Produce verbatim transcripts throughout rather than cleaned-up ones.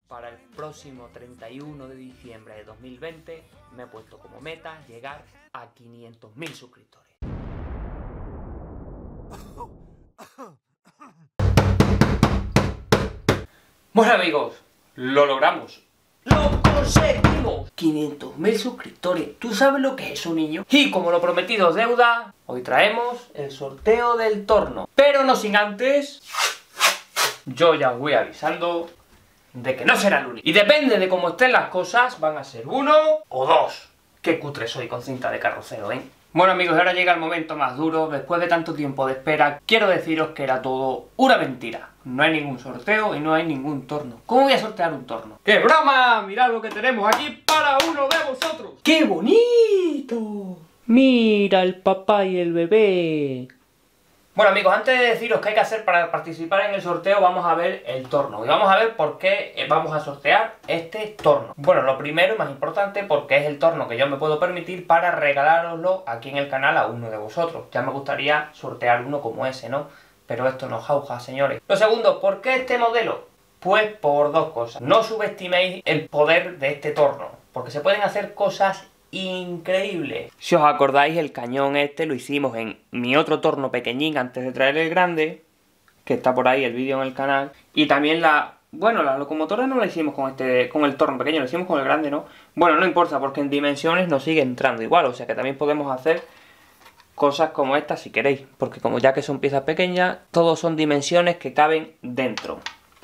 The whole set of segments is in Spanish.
Para el próximo treinta y uno de diciembre de dos mil veinte me he puesto como meta llegar a quinientos mil suscriptores. Bueno amigos, lo logramos. ¡Lo conseguimos! quinientos mil suscriptores. ¿Tú sabes lo que es eso, niño? Y como lo prometido es deuda, hoy traemos el sorteo del torno. Pero no sin antes, yo ya os voy avisando de que no será el único. Y depende de cómo estén las cosas, van a ser uno o dos. Qué cutre soy con cinta de carrocero, ¿eh? Bueno amigos, ahora llega el momento más duro. Después de tanto tiempo de espera, quiero deciros que era todo una mentira. No hay ningún sorteo y no hay ningún torno. ¿Cómo voy a sortear un torno? ¡Qué broma! Mirad lo que tenemos aquí para uno de vosotros. ¡Qué bonito! Mira el papá y el bebé. Bueno amigos, antes de deciros qué hay que hacer para participar en el sorteo, vamos a ver el torno. Y vamos a ver por qué vamos a sortear este torno. Bueno, lo primero y más importante, porque es el torno que yo me puedo permitir para regalároslo aquí en el canal a uno de vosotros. Ya me gustaría sortear uno como ese, ¿no? Pero esto no jauja, señores. Lo segundo, ¿por qué este modelo? Pues por dos cosas. No subestiméis el poder de este torno, porque se pueden hacer cosas increíble. Si os acordáis, el cañón este lo hicimos en mi otro torno pequeñín antes de traer el grande, que está por ahí el vídeo en el canal. Y también la... bueno, la locomotora no la hicimos con este con el torno pequeño, lo hicimos con el grande, ¿no? Bueno, no importa, porque en dimensiones nos sigue entrando igual, o sea que también podemos hacer cosas como estas si queréis, porque como ya que son piezas pequeñas, todos son dimensiones que caben dentro.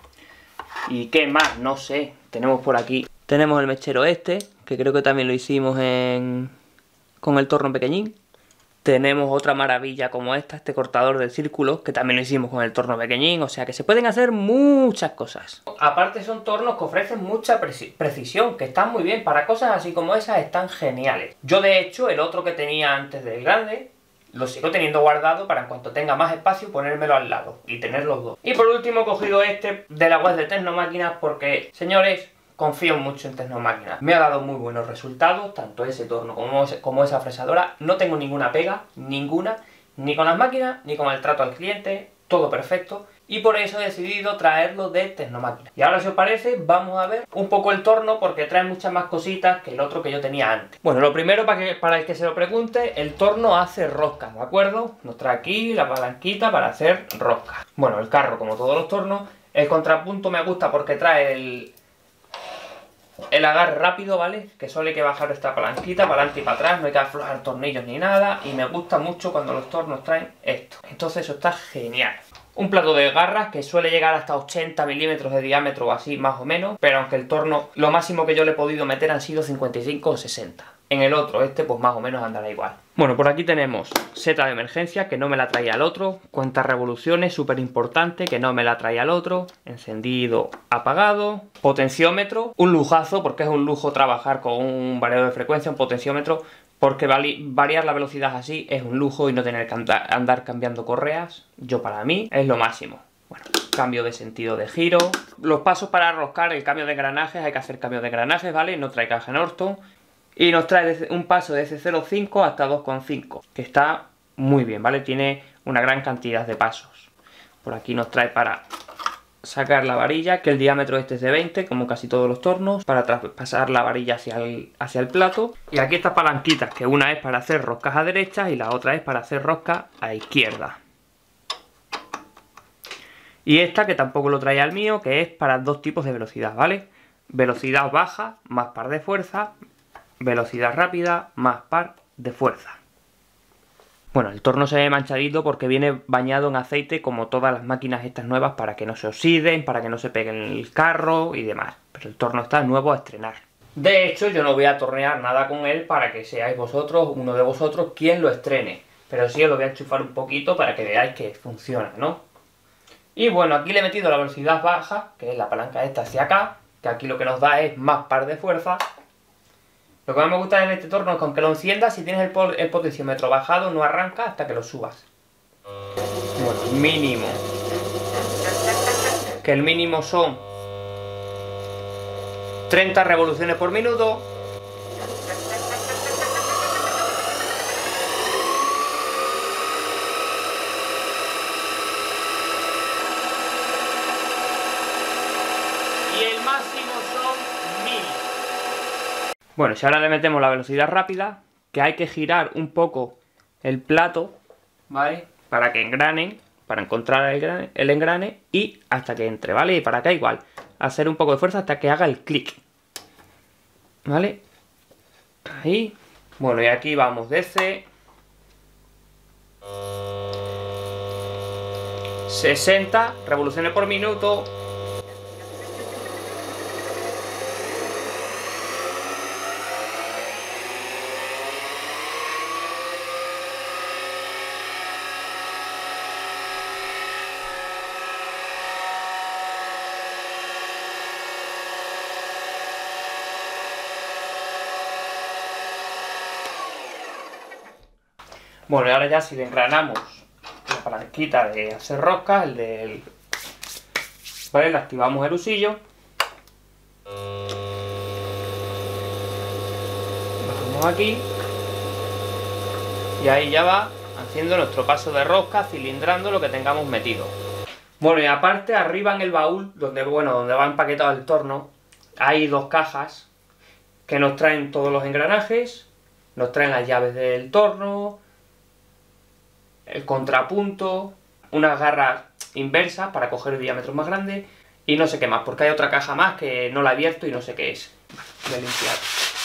¿Y qué más? No sé. Tenemos por aquí, tenemos el mechero este, que creo que también lo hicimos en con el torno pequeñín. Tenemos otra maravilla como esta, este cortador de círculos, que también lo hicimos con el torno pequeñín. O sea que se pueden hacer muchas cosas. Aparte son tornos que ofrecen mucha precisión, que están muy bien. Para cosas así como esas están geniales. Yo de hecho el otro que tenía antes del grande lo sigo teniendo guardado para en cuanto tenga más espacio ponérmelo al lado y tener los dos. Y por último he cogido este de la web de Tecnomáquinas porque, señores, confío mucho en Tecnomáquinas. Me ha dado muy buenos resultados, tanto ese torno como, como esa fresadora. No tengo ninguna pega, ninguna, ni con las máquinas, ni con el trato al cliente, todo perfecto. Y por eso he decidido traerlo de Tecnomáquinas. Y ahora, si os parece, vamos a ver un poco el torno, porque trae muchas más cositas que el otro que yo tenía antes. Bueno, lo primero, para, que, para el que se lo pregunte, el torno hace roscas, ¿de acuerdo? Nos trae aquí la palanquita para hacer roscas. Bueno, el carro, como todos los tornos. El contrapunto me gusta porque trae el... el agarre rápido, ¿vale? Que solo hay que bajar esta palanquita para adelante y para atrás, no hay que aflojar tornillos ni nada. Y me gusta mucho cuando los tornos traen esto. Entonces eso está genial. Un plato de garras que suele llegar hasta ochenta milímetros de diámetro o así más o menos, pero aunque el torno, lo máximo que yo le he podido meter han sido cincuenta y cinco o sesenta. En el otro, este pues más o menos andará igual. Bueno, por aquí tenemos seta de emergencia, que no me la traía el otro, cuenta revoluciones, súper importante, que no me la traía el otro, encendido, apagado, potenciómetro, un lujazo, porque es un lujo trabajar con un variador de frecuencia, un potenciómetro, porque variar la velocidad así es un lujo y no tener que andar cambiando correas, yo para mí es lo máximo. Bueno, cambio de sentido de giro. Los pasos para arroscar el cambio de engranajes, hay que hacer cambio de engranajes, ¿vale? No trae caja Norton. Y nos trae un paso desde cero coma cinco hasta dos coma cinco, que está muy bien, ¿vale? Tiene una gran cantidad de pasos. Por aquí nos trae para sacar la varilla, que el diámetro este es de veinte, como casi todos los tornos, para traspasar la varilla hacia el, hacia el plato. Y aquí estas palanquitas, que una es para hacer roscas a derecha y la otra es para hacer roscas a izquierda. Y esta, que tampoco lo trae al mío, que es para dos tipos de velocidad, ¿vale? Velocidad baja, más par de fuerza. Velocidad rápida, más par de fuerza. Bueno, el torno se ve manchadito porque viene bañado en aceite como todas las máquinas estas nuevas, para que no se oxiden, para que no se peguen en el carro y demás. Pero el torno está nuevo a estrenar. De hecho, yo no voy a tornear nada con él para que seáis vosotros, uno de vosotros, quien lo estrene. Pero sí os lo voy a enchufar un poquito para que veáis que funciona, ¿no? Y bueno, aquí le he metido la velocidad baja, que es la palanca esta hacia acá, que aquí lo que nos da es más par de fuerza. Lo que más me gusta de este torno es que aunque lo enciendas, si tienes el, el potenciómetro bajado, no arranca hasta que lo subas. Bueno, mínimo. Que el mínimo son treinta revoluciones por minuto. y el máximo son mil. Bueno, si ahora le metemos la velocidad rápida, que hay que girar un poco el plato, ¿vale? Para que engranen, para encontrar el, grane, el engrane y hasta que entre, ¿vale? Y para acá igual, hacer un poco de fuerza hasta que haga el clic, ¿vale? Ahí. Bueno, y aquí vamos desde sesenta revoluciones por minuto. Bueno, y ahora ya si le engranamos la palanquita de hacer rosca, el del... ¿Vale? Le activamos el usillo. Lo ponemos aquí. Y ahí ya va haciendo nuestro paso de rosca, cilindrando lo que tengamos metido. Bueno, y aparte arriba en el baúl, donde, bueno, donde va empaquetado el torno, hay dos cajas que nos traen todos los engranajes, nos traen las llaves del torno, el contrapunto, unas garras inversas para coger diámetros más grandes y no sé qué más, porque hay otra caja más que no la he abierto y no sé qué es. Voy a limpiar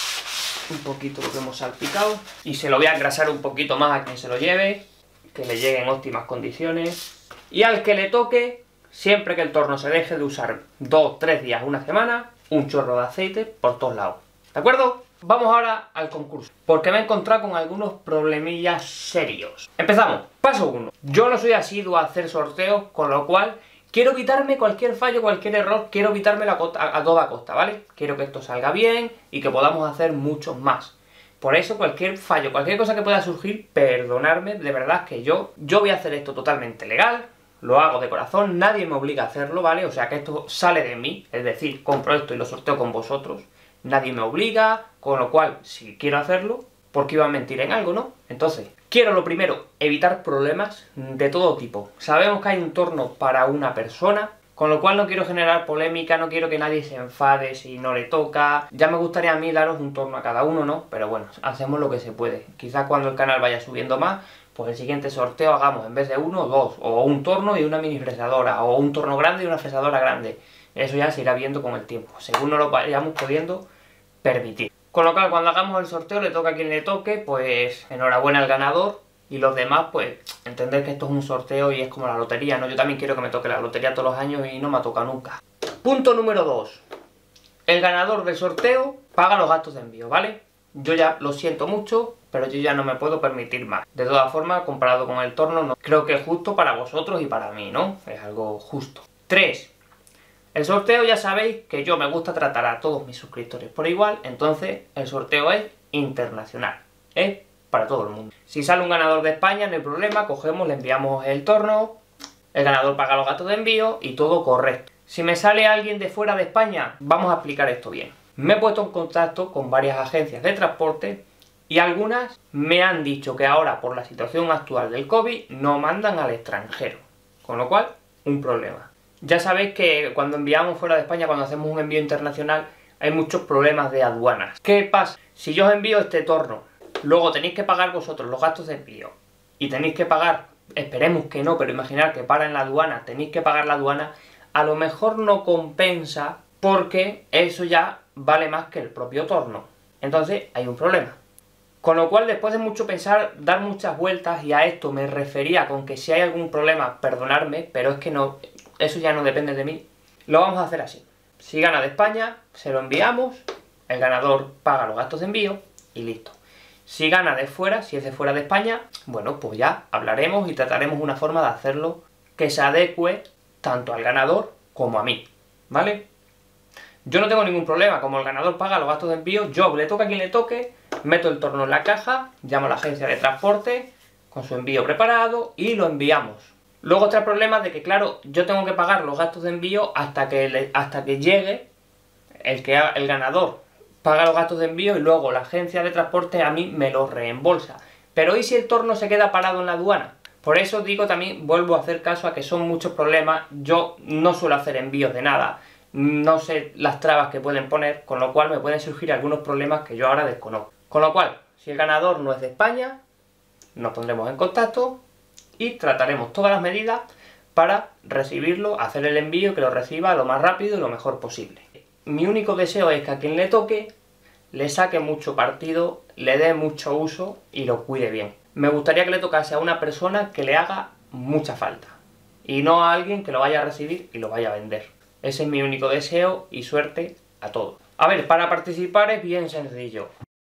un poquito lo que hemos salpicado y se lo voy a engrasar un poquito más a quien se lo lleve, que le llegue en óptimas condiciones. Y al que le toque, siempre que el torno se deje de usar dos, tres días, una semana, un chorro de aceite por todos lados. ¿De acuerdo? Vamos ahora al concurso, porque me he encontrado con algunos problemillas serios. Empezamos. Paso uno. Yo no soy asiduo a hacer sorteos, con lo cual quiero evitarme cualquier fallo, cualquier error, quiero evitármelo a, costa, a toda costa, ¿vale? Quiero que esto salga bien y que podamos hacer muchos más. Por eso cualquier fallo, cualquier cosa que pueda surgir, perdonadme, de verdad que yo, yo voy a hacer esto totalmente legal, lo hago de corazón, nadie me obliga a hacerlo, ¿vale? O sea que esto sale de mí, es decir, compro esto y lo sorteo con vosotros. Nadie me obliga, con lo cual, si quiero hacerlo, ¿por qué iba a mentir en algo, no? Entonces, quiero lo primero, evitar problemas de todo tipo. Sabemos que hay un torno para una persona, con lo cual no quiero generar polémica, no quiero que nadie se enfade si no le toca. Ya me gustaría a mí daros un torno a cada uno, ¿no? Pero bueno, hacemos lo que se puede. Quizás cuando el canal vaya subiendo más, pues el siguiente sorteo hagamos en vez de uno, dos, o un torno y una mini fresadora, o un torno grande y una fresadora grande. Eso ya se irá viendo con el tiempo, según nos lo vayamos pudiendo permitir. Con lo cual, cuando hagamos el sorteo, le toca a quien le toque, pues enhorabuena al ganador, y los demás, pues entender que esto es un sorteo y es como la lotería, ¿no? Yo también quiero que me toque la lotería todos los años y no me ha tocado nunca. Punto número dos. El ganador del sorteo paga los gastos de envío, ¿vale? Yo ya lo siento mucho, pero yo ya no me puedo permitir más. De todas formas, comparado con el torno, no. Creo que es justo para vosotros y para mí, ¿no? Es algo justo. tres. El sorteo ya sabéis que yo me gusta tratar a todos mis suscriptores por igual, entonces el sorteo es internacional, es para todo el mundo. Si sale un ganador de España no hay problema, cogemos, le enviamos el torno, el ganador paga los gastos de envío y todo correcto. Si me sale alguien de fuera de España, vamos a explicar esto bien. Me he puesto en contacto con varias agencias de transporte y algunas me han dicho que ahora por la situación actual del COVID no mandan al extranjero, con lo cual un problema. Ya sabéis que cuando enviamos fuera de España, cuando hacemos un envío internacional, hay muchos problemas de aduanas. ¿Qué pasa? Si yo os envío este torno, luego tenéis que pagar vosotros los gastos de envío y tenéis que pagar, esperemos que no, pero imaginar que para en la aduana, tenéis que pagar la aduana, a lo mejor no compensa porque eso ya vale más que el propio torno. Entonces hay un problema. Con lo cual, después de mucho pensar, dar muchas vueltas, y a esto me refería con que si hay algún problema, perdonadme, pero es que no... Eso ya no depende de mí. Lo vamos a hacer así. Si gana de España, se lo enviamos, el ganador paga los gastos de envío y listo. Si gana de fuera, si es de fuera de España, bueno, pues ya hablaremos y trataremos una forma de hacerlo que se adecue tanto al ganador como a mí, ¿vale? Yo no tengo ningún problema, como el ganador paga los gastos de envío, yo le toca a quien le toque, meto el torno en la caja, llamo a la agencia de transporte con su envío preparado y lo enviamos. Luego está el problema de que, claro, yo tengo que pagar los gastos de envío hasta que, le, hasta que llegue el, que ha, el ganador paga los gastos de envío y luego la agencia de transporte a mí me los reembolsa. Pero ¿y si el torno se queda parado en la aduana? Por eso digo también, vuelvo a hacer caso a que son muchos problemas. Yo no suelo hacer envíos de nada. no sé las trabas que pueden poner, con lo cual me pueden surgir algunos problemas que yo ahora desconozco. Con lo cual, si el ganador no es de España, nos pondremos en contacto y trataremos todas las medidas para recibirlo, hacer el envío, que lo reciba lo más rápido y lo mejor posible. Mi único deseo es que a quien le toque le saque mucho partido, le dé mucho uso y lo cuide bien. Me gustaría que le tocase a una persona que le haga mucha falta y no a alguien que lo vaya a recibir y lo vaya a vender. Ese es mi único deseo y suerte a todos. A ver, para participar es bien sencillo.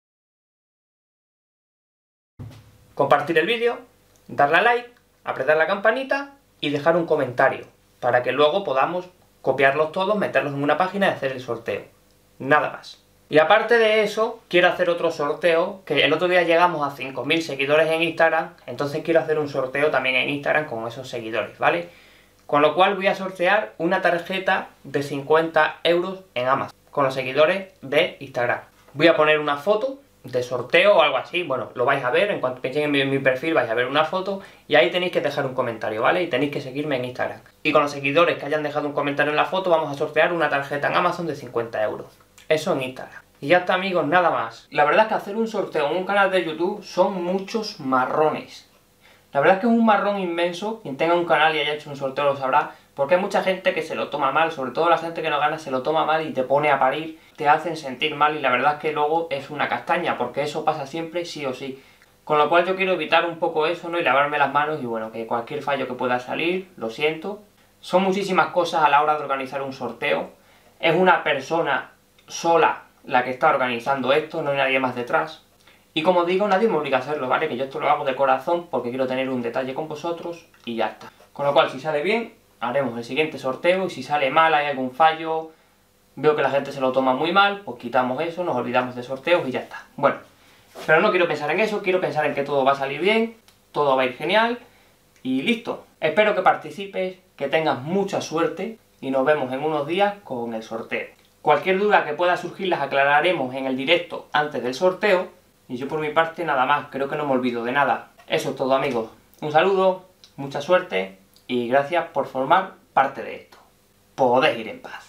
Compartir el vídeo, darle a like, apretar la campanita y dejar un comentario para que luego podamos copiarlos todos, meterlos en una página y hacer el sorteo. Nada más. Y aparte de eso, quiero hacer otro sorteo, que el otro día llegamos a cinco mil seguidores en Instagram, entonces quiero hacer un sorteo también en Instagram con esos seguidores, ¿vale? Con lo cual voy a sortear una tarjeta de cincuenta euros en Amazon, con los seguidores de Instagram. Voy a poner una foto de sorteo o algo así, bueno, lo vais a ver, en cuanto pinchéis en mi, en mi perfil vais a ver una foto y ahí tenéis que dejar un comentario, ¿vale? Y tenéis que seguirme en Instagram. Y con los seguidores que hayan dejado un comentario en la foto vamos a sortear una tarjeta en Amazon de cincuenta euros. Eso en Instagram. Y ya está, amigos, nada más. La verdad es que hacer un sorteo en un canal de YouTube son muchos marrones. La verdad es que es un marrón inmenso. Quien tenga un canal y haya hecho un sorteo lo sabrá, porque hay mucha gente que se lo toma mal, sobre todo la gente que no gana se lo toma mal y te pone a parir, te hacen sentir mal y la verdad es que luego es una castaña, porque eso pasa siempre sí o sí. Con lo cual yo quiero evitar un poco eso, ¿no? Y lavarme las manos y bueno, que cualquier fallo que pueda salir, lo siento. Son muchísimas cosas a la hora de organizar un sorteo. Es una persona sola la que está organizando esto, no hay nadie más detrás. Y como digo, nadie me obliga a hacerlo, ¿vale? Que yo esto lo hago de corazón porque quiero tener un detalle con vosotros y ya está. Con lo cual, si sale bien, haremos el siguiente sorteo y si sale mal, hay algún fallo, veo que la gente se lo toma muy mal, pues quitamos eso, nos olvidamos de sorteos y ya está. Bueno, pero no quiero pensar en eso, quiero pensar en que todo va a salir bien, todo va a ir genial y listo. Espero que participes, que tengas mucha suerte y nos vemos en unos días con el sorteo. Cualquier duda que pueda surgir las aclararemos en el directo antes del sorteo y yo por mi parte nada más, creo que no me olvido de nada. Eso es todo, amigos. Un saludo, mucha suerte y gracias por formar parte de esto. Podéis ir en paz.